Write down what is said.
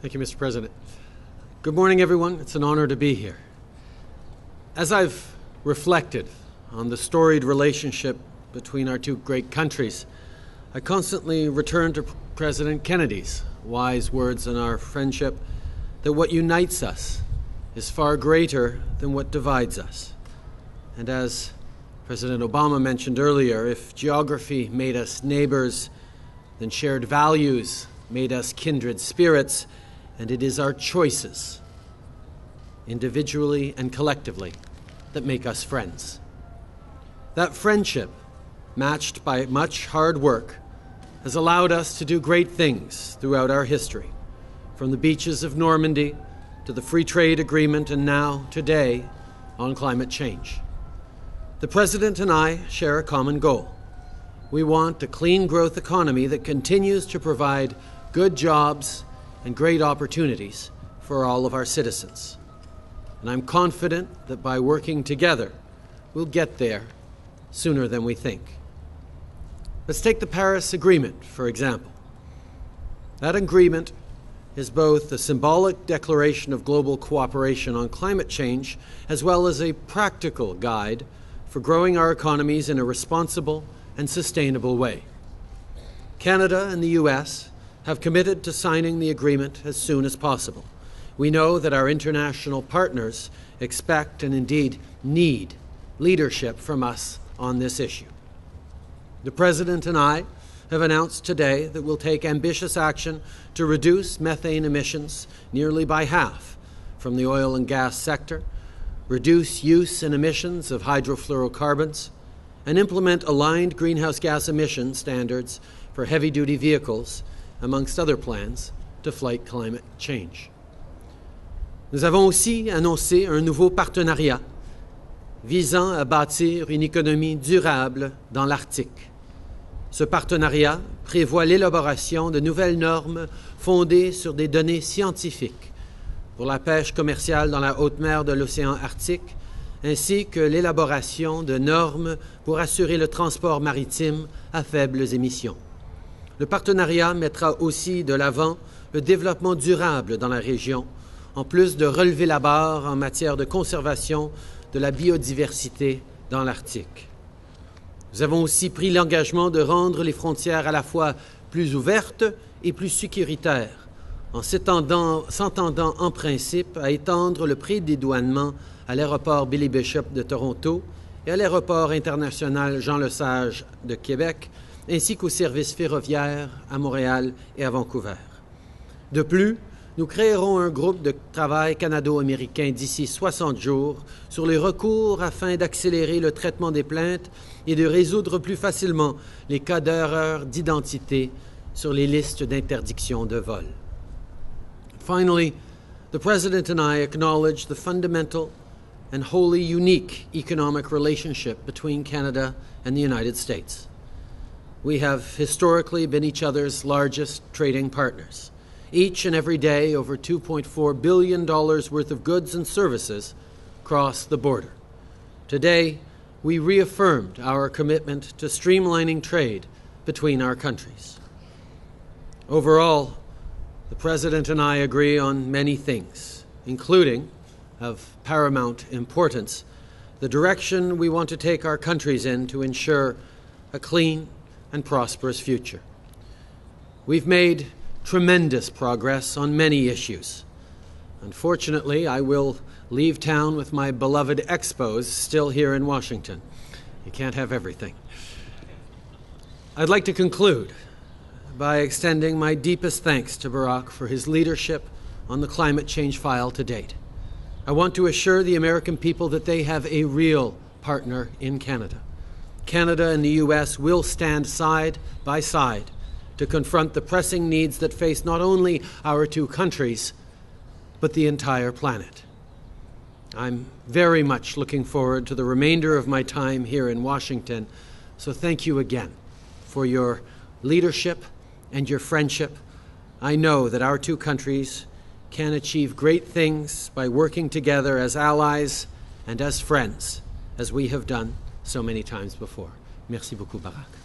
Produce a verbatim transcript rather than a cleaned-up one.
Thank you, Mister President. Good morning, everyone. It's an honor to be here. As I've reflected on the storied relationship between our two great countries, I constantly return to President Kennedy's wise words on our friendship that what unites us is far greater than what divides us. And as President Obama mentioned earlier, if geography made us neighbors, then shared values made us kindred spirits, and it is our choices, individually and collectively, that make us friends. That friendship, matched by much hard work, has allowed us to do great things throughout our history, from the beaches of Normandy to the free trade agreement and now, today, on climate change. The President and I share a common goal. We want a clean growth economy that continues to provide good jobs and great opportunities for all of our citizens. And I'm confident that by working together, we'll get there sooner than we think. Let's take the Paris Agreement, for example. That agreement is both a symbolic declaration of global cooperation on climate change, as well as a practical guide for growing our economies in a responsible and sustainable way. Canada and the U S have committed to signing the agreement as soon as possible. We know that our international partners expect and indeed need leadership from us on this issue. The President and I have announced today that we'll take ambitious action to reduce methane emissions nearly by half from the oil and gas sector, reduce use and emissions of hydrofluorocarbons, and implement aligned greenhouse gas emission standards for heavy-duty vehicles, amongst other plans to fight climate change. Nous avons aussi annoncé un nouveau partenariat visant à bâtir une économie durable dans l'Arctique. Ce partenariat prévoit l'élaboration de nouvelles normes fondées sur des données scientifiques pour la pêche commerciale dans la haute mer de l'océan Arctique, ainsi que l'élaboration de normes pour assurer le transport maritime à faibles émissions. Le partenariat mettra aussi de l'avant le développement durable dans la région, en plus de relever la barre en matière de conservation de la biodiversité dans l'Arctique. Nous avons aussi pris l'engagement de rendre les frontières à la fois plus ouvertes et plus sécuritaires, en s'entendant en principe à étendre le prédédouanement à l'aéroport Billy Bishop de Toronto et à l'aéroport international Jean-Lesage de Québec, ainsi qu'aux services ferroviaires à Montréal et à Vancouver. De plus, nous créerons un groupe de travail canado-américain d'ici soixante jours sur les recours afin d'accélérer le traitement des plaintes et de résoudre plus facilement les cas d'erreurs d'identité sur les listes d'interdiction de vol. Finally, the President and I acknowledge the fundamental and wholly unique economic relationship between Canada and the United States. We have historically been each other's largest trading partners. Each and every day, over two point four billion dollars worth of goods and services cross the border. Today, we reaffirmed our commitment to streamlining trade between our countries. Overall, the President and I agree on many things, including, of paramount importance, the direction we want to take our countries in to ensure a clean and prosperous future. We've made tremendous progress on many issues. Unfortunately, I will leave town with my beloved Expos still here in Washington. You can't have everything. I'd like to conclude by extending my deepest thanks to Barack for his leadership on the climate change file to date. I want to assure the American people that they have a real partner in Canada. Canada and the U S will stand side by side to confront the pressing needs that face not only our two countries, but the entire planet. I'm very much looking forward to the remainder of my time here in Washington, so thank you again for your leadership and your friendship. I know that our two countries can achieve great things by working together as allies and as friends, as we have done so many times before. Merci beaucoup, Barack.